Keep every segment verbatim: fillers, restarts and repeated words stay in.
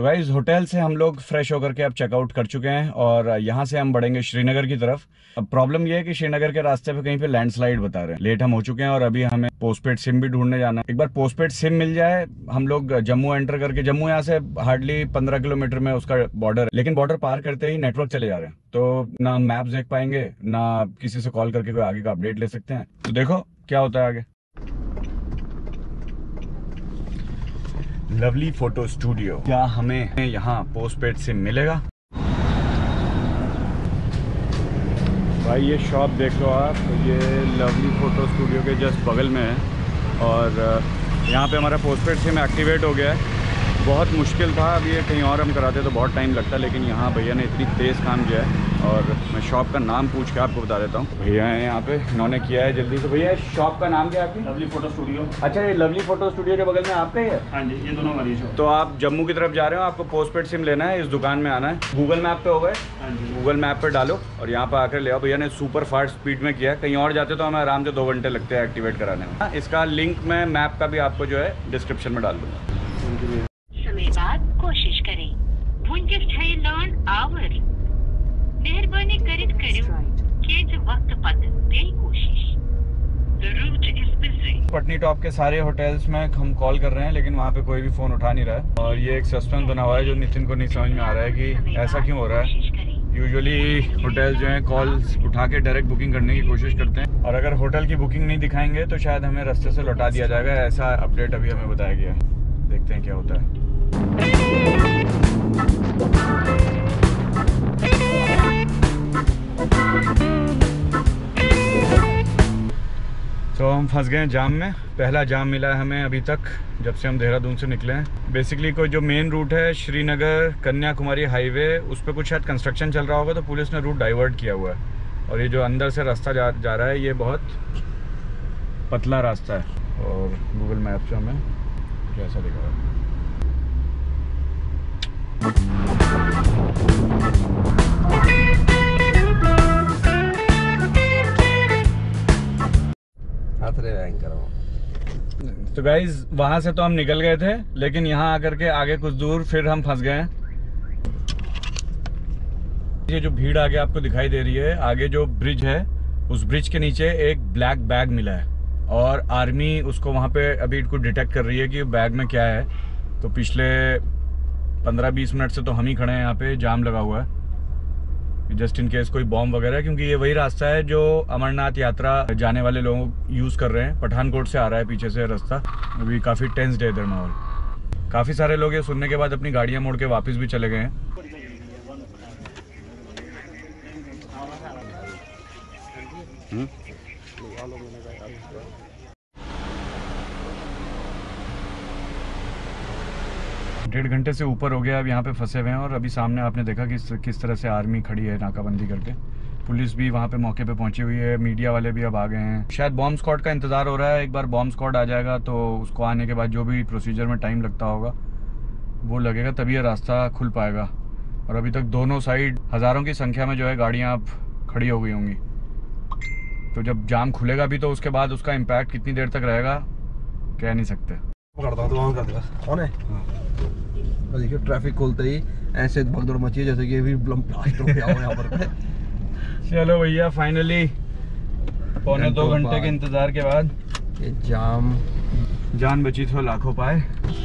तो guys hotel से हम लोग फ्रेश होकर के अब चेकआउट कर चुके हैं और यहाँ से हम बढ़ेंगे श्रीनगर की तरफ। अब प्रॉब्लम यह है कि श्रीनगर के रास्ते पे कहीं पे लैंडस्लाइड बता रहे हैं। लेट हम हो चुके हैं और अभी हमें पोस्टपेड सिम भी ढूंढने जाना है। एक बार पोस्टपेड सिम मिल जाए, हम लोग जम्मू एंटर करके, जम्मू यहाँ से हार्डली पंद्रह किलोमीटर में उसका बॉर्डर है, लेकिन बॉर्डर पार करते ही नेटवर्क चले जा रहे हैं, तो ना मैप देख पाएंगे ना किसी से कॉल करके कोई आगे का अपडेट ले सकते हैं। तो देखो क्या होता है आगे। लवली फोटो स्टूडियो, क्या हमें यहाँ पोस्टपेड सिम मिलेगा? भाई ये शॉप देखो आप, ये लवली फोटो स्टूडियो के जस्ट बगल में है और यहाँ पे हमारा पोस्टपेड सिम एक्टिवेट हो गया है। बहुत मुश्किल था, अब ये कहीं और हम कराते तो बहुत टाइम लगता, लेकिन यहाँ भैया ने इतनी तेज़ काम किया है। और मैं शॉप का नाम पूछ के आपको बता देता हूँ। भैया है यहाँ पे, इन्होंने किया है जल्दी से। भैया शॉप का नाम क्या है आपकी? Lovely photo studio. अच्छा, ये लवली फोटो स्टूडियो के बगल में आपका ही है? हाँ जी, ये दोनों हमारी शॉप। तो आप जम्मू की तरफ जा रहे हो, आपको पोस्टपेड सिम लेना है, इस दुकान में आना है। गूगल मैप पे हो गए? हाँ जी, गूगल मैप पे डालो और यहाँ पर आकर ले आओ। भैया ने सुपर फास्ट स्पीड में किया है, कहीं और जाते तो हमें आराम से दो घंटे लगते हैं एक्टिवेट कराने में। इसका लिंक मैं मैप का भी आपको जो है डिस्क्रिप्शन में डाल दूँगा। समय बाद कोशिश करें। वुंजस है लर्न आवर। मेहरबानी करित करो कि जो वक्त पत दे कोशिश। The route is busy. Patnitop के सारे होटल्स में हम कॉल कर रहे हैं, लेकिन वहाँ पे कोई भी फ़ोन उठा नहीं रहा है और ये एक सस्पेंस बना हुआ है जो नितिन को नहीं समझ में आ रहा है कि ऐसा क्यों हो रहा है। यूजुअली होटल्स जो हैं कॉल्स उठा के डायरेक्ट बुकिंग करने की कोशिश करते हैं और अगर होटल की बुकिंग नहीं दिखाएंगे तो शायद हमें रास्ते से लौटा दिया जाएगा। ऐसा अपडेट अभी हमें बताया गया है, देखते हैं क्या होता है। तो हम फंस गए हैं जाम में। पहला जाम मिला है हमें अभी तक जब से हम देहरादून से निकले हैं। बेसिकली कोई जो मेन रूट है श्रीनगर कन्याकुमारी हाईवे, उस पर कुछ शायद कंस्ट्रक्शन चल रहा होगा तो पुलिस ने रूट डाइवर्ट किया हुआ है और ये जो अंदर से रास्ता जा, जा रहा है ये बहुत पतला रास्ता है और गूगल मैप से हमें कैसा दिख रहा है। तो गाइज वहां से तो हम निकल गए थे, लेकिन यहाँ आकर के आगे कुछ दूर फिर हम फंस गए हैं। ये जो भीड़ आगे आपको दिखाई दे रही है, आगे जो ब्रिज है उस ब्रिज के नीचे एक ब्लैक बैग मिला है और आर्मी उसको वहां पे अभी इनको डिटेक्ट कर रही है कि बैग में क्या है। तो पिछले पंद्रह बीस मिनट से तो हम ही खड़े हैं यहाँ पे, जाम लगा हुआ है जस्ट इन केस कोई बॉम्ब वगैरह, क्योंकि ये वही रास्ता है जो अमरनाथ यात्रा जाने वाले लोग यूज़ कर रहे हैं। पठानकोट से आ रहा है पीछे से रास्ता। अभी काफ़ी टेंस डे इधर माहौल। काफ़ी सारे लोग ये सुनने के बाद अपनी गाड़ियाँ मोड़ के वापस भी चले गए हैं। हुँ? डेढ़ घंटे से ऊपर हो गया अब यहाँ पे फंसे हुए हैं और अभी सामने आपने देखा कि किस तरह से आर्मी खड़ी है नाकाबंदी करके। पुलिस भी वहाँ पे मौके पे पहुंची हुई है, मीडिया वाले भी अब आ गए हैं। शायद बॉम्ब स्क्वाड का इंतज़ार हो रहा है। एक बार बॉम्ब स्क्वाड आ जाएगा तो उसको आने के बाद जो भी प्रोसीजर में टाइम लगता होगा वो लगेगा, तभी ये रास्ता खुल पाएगा। और अभी तक दोनों साइड हज़ारों की संख्या में जो है गाड़ियाँ अब खड़ी हो गई होंगी। तो जब जाम खुलेगा भी तो उसके बाद उसका इम्पैक्ट कितनी देर तक रहेगा कह नहीं सकते। देखिए ट्रैफिक खोलते ही ऐसे भगदड़ मची है जैसे कि अभी ब्लास्ट हो गया हो यहाँ पर। चलो भैया फाइनली पौने दो घंटे के इंतजार के बाद ये जाम, जान बची तो लाखों पाए।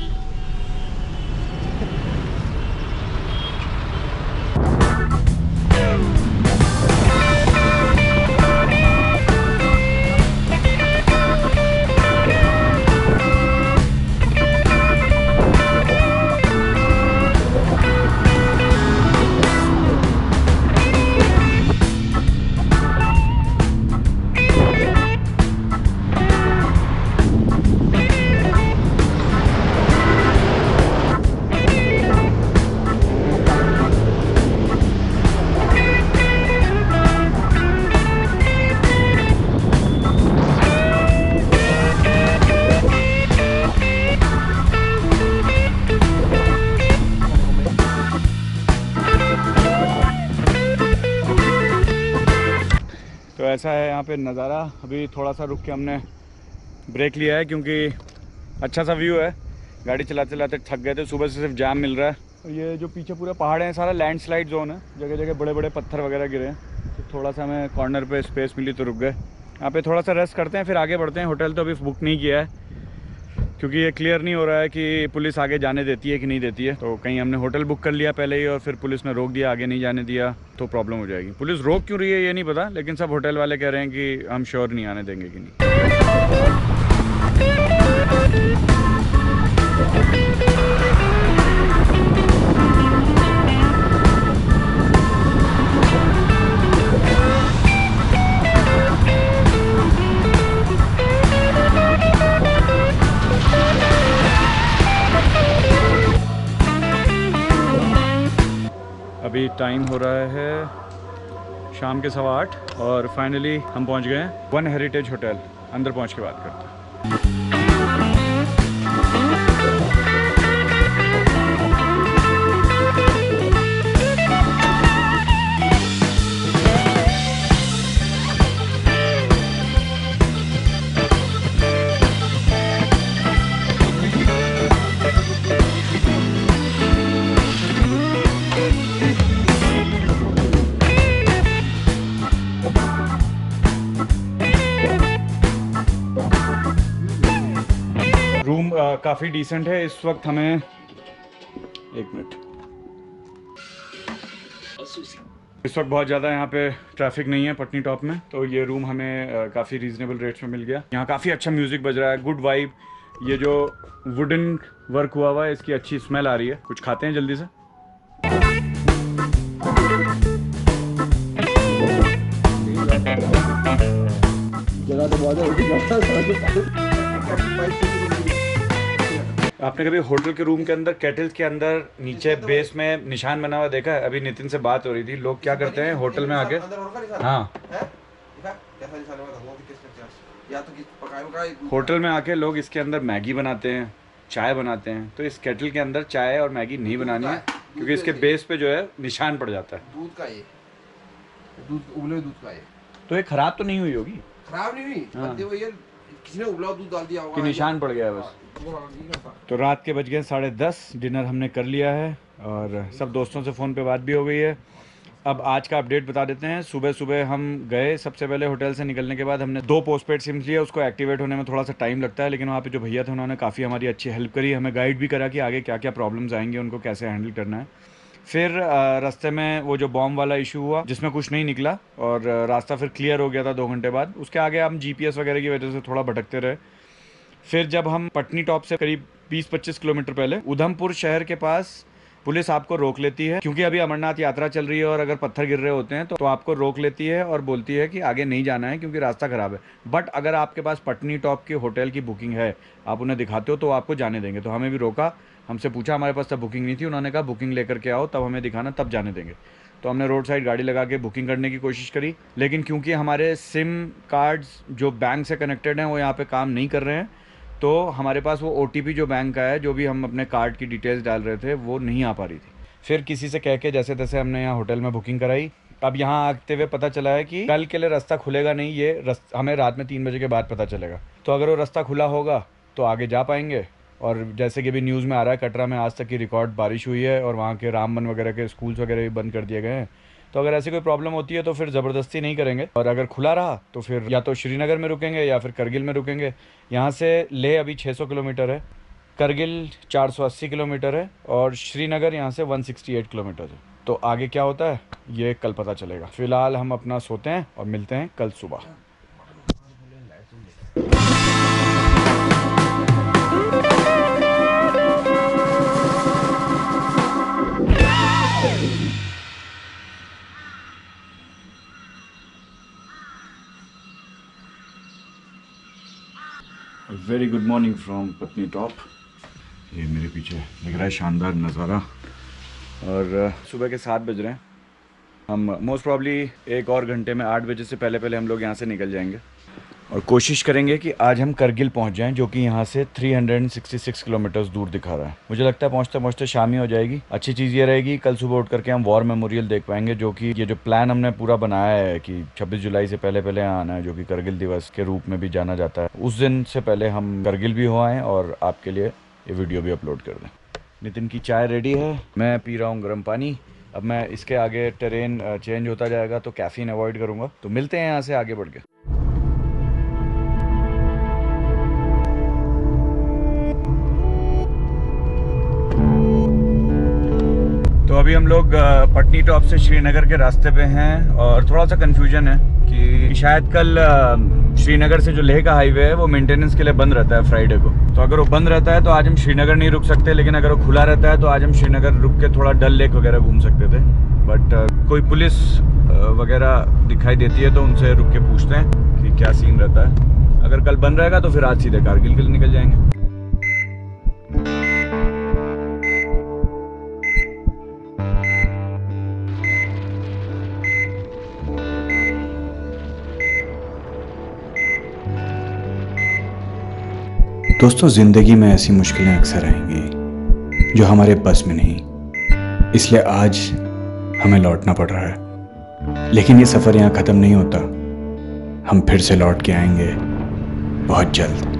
तो ऐसा है यहाँ पे नज़ारा। अभी थोड़ा सा रुक के हमने ब्रेक लिया है क्योंकि अच्छा सा व्यू है। गाड़ी चलाते चलाते थक गए थे, सुबह से सिर्फ जाम मिल रहा है ये जो पीछे पूरा पहाड़ है सारा लैंडस्लाइड जोन है, जगह जगह बड़े बड़े पत्थर वगैरह गिरे हैं। तो थोड़ा सा हमें कॉर्नर पे स्पेस मिली तो रुक गए। यहाँ पे थोड़ा सा रेस्ट करते हैं फिर आगे बढ़ते हैं। होटल तो अभी बुक नहीं किया है क्योंकि ये क्लियर नहीं हो रहा है कि पुलिस आगे जाने देती है कि नहीं देती है। तो कहीं हमने होटल बुक कर लिया पहले ही और फिर पुलिस ने रोक दिया, आगे नहीं जाने दिया तो प्रॉब्लम हो जाएगी। पुलिस रोक क्यों रही है ये नहीं पता, लेकिन सब होटल वाले कह रहे हैं कि हम श्योर नहीं आने देंगे कि नहीं। अभी टाइम हो रहा है शाम के सवा आठ और फाइनली हम पहुंच गए हैं वन हेरिटेज होटल। अंदर पहुंच के बात करते हैं। रूम काफ़ी डिसेंट है। इस वक्त हमें एक मिनट इस वक्त बहुत ज़्यादा यहाँ पे ट्रैफिक नहीं है पटनी टॉप में, तो ये रूम हमें काफ़ी रीजनेबल रेट्स में मिल गया। यहाँ काफ़ी अच्छा म्यूज़िक बज रहा है, गुड वाइब। ये जो वुडन वर्क हुआ हुआ है इसकी अच्छी स्मेल आ रही है। कुछ खाते हैं जल्दी से। जगह तो बहुत है। आपने कभी होटल के रूम के अंदर केटल्स के अंदर नीचे बेस में निशान बना हुआ देखा है? अभी नितिन से बात हो रही थी, लोग क्या करते हैं होटल में आके, हाँ होटल में आके लोग इसके अंदर मैगी बनाते हैं, चाय बनाते हैं। तो इस केटल के अंदर चाय और मैगी नहीं बनानी है क्योंकि इसके बेस पे जो है निशान पड़ जाता है। दूध का ये दूध उबले दूध का ये तो ये खराब तो नहीं हुई होगी? खराब नहीं हुई, हाँ। वो ये किसी ने उबला दूध डाल दिया होगा कि निशान पड़ गया है बस। तो रात के बज गए साढ़े दस, डिनर हमने कर लिया है और सब दोस्तों से फ़ोन पे बात भी हो गई है। अब आज का अपडेट बता देते हैं। सुबह सुबह हम गए, सबसे पहले होटल से निकलने के बाद हमने दो पोस्टपेड सिम्स लिए। उसको एक्टिवेट होने में थोड़ा सा टाइम लगता है, लेकिन वहाँ पे जो भैया थे उन्होंने काफ़ी हमारी अच्छी हेल्प करी, हमें गाइड भी करा कि आगे क्या क्या प्रॉब्लम्स आएंगे, उनको कैसे हैंडल करना है। फिर रास्ते में वो जो बॉम्ब वाला इशू हुआ जिसमें कुछ नहीं निकला और रास्ता फिर क्लियर हो गया था दो घंटे बाद। उसके आगे हम जीपीएस वगैरह की वजह से थोड़ा भटकते रहे। फिर जब हम पटनी टॉप से करीब बीस पच्चीस किलोमीटर पहले उधमपुर शहर के पास पुलिस आपको रोक लेती है, क्योंकि अभी अमरनाथ यात्रा चल रही है और अगर पत्थर गिर रहे होते हैं तो, तो आपको रोक लेती है और बोलती है कि आगे नहीं जाना है क्योंकि रास्ता ख़राब है। बट अगर आपके पास पटनी टॉप के होटल की बुकिंग है, आप उन्हें दिखाते हो तो आपको जाने देंगे। तो हमें भी रोका, हमसे पूछा, हमारे पास तब बुकिंग नहीं थी। उन्होंने कहा बुकिंग लेकर के आओ, तब हमें दिखाना, तब जाने देंगे। तो हमने रोड साइड गाड़ी लगा के बुकिंग करने की कोशिश करी, लेकिन क्योंकि हमारे सिम कार्ड्स जो बैंक से कनेक्टेड हैं वो यहाँ पे काम नहीं कर रहे हैं, तो हमारे पास वो ओटीपी जो बैंक का है, जो भी हम अपने कार्ड की डिटेल्स डाल रहे थे, वो नहीं आ पा रही थी। फिर किसी से कह के जैसे तैसे हमने यहाँ होटल में बुकिंग कराई। अब यहाँ आते हुए पता चला है कि कल के लिए रास्ता खुलेगा नहीं, ये रास्ता हमें रात में तीन बजे के बाद पता चलेगा। तो अगर वो रास्ता खुला होगा तो आगे जा पाएंगे। और जैसे कि अभी न्यूज़ में आ रहा है, कटरा में आज तक की रिकॉर्ड बारिश हुई है और वहाँ के रामबन वगैरह के स्कूल्स वगैरह भी बंद कर दिए गए हैं। तो अगर ऐसी कोई प्रॉब्लम होती है तो फिर ज़बरदस्ती नहीं करेंगे, और अगर खुला रहा तो फिर या तो श्रीनगर में रुकेंगे या फिर करगिल में रुकेंगे। यहाँ से लेह अभी छह सौ किलोमीटर है, करगिल चार सौ अस्सी किलोमीटर है और श्रीनगर यहाँ से एक सौ अड़सठ किलोमीटर है। तो आगे क्या होता है ये कल पता चलेगा। फिलहाल हम अपना सोते हैं और मिलते हैं कल सुबह। Very good morning from Patnitop. ये मेरे पीछे दिख रहा है शानदार नज़ारा और सुबह के सात बज रहे हैं। हम मोस्ट प्रॉब्ली एक और घंटे में आठ बजे से पहले पहले हम लोग यहाँ से निकल जाएंगे और कोशिश करेंगे कि आज हम करगिल पहुँच जाएं, जो कि यहाँ से तीन सौ छियासठ किलोमीटर दूर दिखा रहा है। मुझे लगता है पहुँचते पहुँचते शाम ही हो जाएगी। अच्छी चीज़ ये रहेगी कल सुबह उठ करके हम वॉर मेमोरियल देख पाएंगे, जो कि ये जो प्लान हमने पूरा बनाया है कि छब्बीस जुलाई से पहले पहले आना है, जो कि करगिल दिवस के रूप में भी जाना जाता है, उस दिन से पहले हम करगिल भी हो आएँ और आपके लिए ये वीडियो भी अपलोड कर दें। नितिन की चाय रेडी है, मैं पी रहा हूँ गर्म पानी। अब मैं इसके आगे टेरेन चेंज होता जाएगा तो कैफीन अवॉइड करूँगा। तो मिलते हैं यहाँ से आगे बढ़ के। तो अभी हम लोग पटनी टॉप से श्रीनगर के रास्ते पे हैं और थोड़ा सा कंफ्यूजन है कि शायद कल श्रीनगर से जो लेह का हाईवे है वो मेंटेनेंस के लिए बंद रहता है फ्राइडे को। तो अगर वो बंद रहता है तो आज हम श्रीनगर नहीं रुक सकते, लेकिन अगर वो खुला रहता है तो आज हम श्रीनगर रुक के थोड़ा डल लेक वगैरह घूम सकते थे। बट कोई पुलिस वगैरह दिखाई देती है तो उनसे रुक के पूछते हैं कि क्या सीन रहता है। अगर कल बंद रहेगा तो फिर आज सीधे कारगिल के लिए निकल जाएंगे। दोस्तों, ज़िंदगी में ऐसी मुश्किलें अक्सर आएंगी जो हमारे बस में नहीं, इसलिए आज हमें लौटना पड़ रहा है। लेकिन ये सफ़र यहाँ ख़त्म नहीं होता, हम फिर से लौट के आएंगे बहुत जल्द।